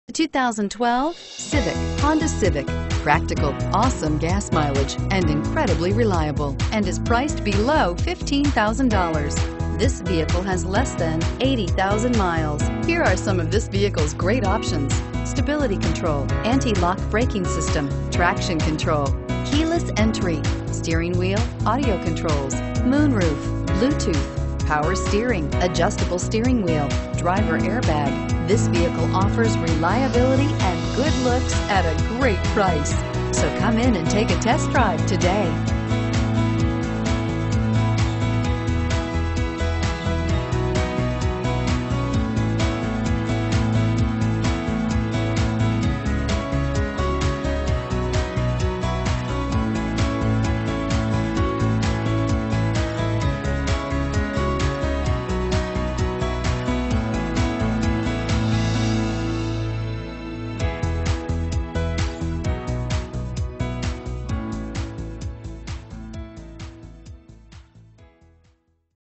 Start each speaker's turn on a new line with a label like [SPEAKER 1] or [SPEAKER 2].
[SPEAKER 1] The 2012 Civic, Honda Civic. Practical, awesome gas mileage, and incredibly reliable, and is priced below $15,000. This vehicle has less than 80,000 miles. Here are some of this vehicle's great options: stability control, anti-lock braking system, traction control, keyless entry, steering wheel audio controls, moonroof, Bluetooth, power steering, adjustable steering wheel, driver airbag. This vehicle offers reliability and good looks at a great price. So come in and take a test drive today.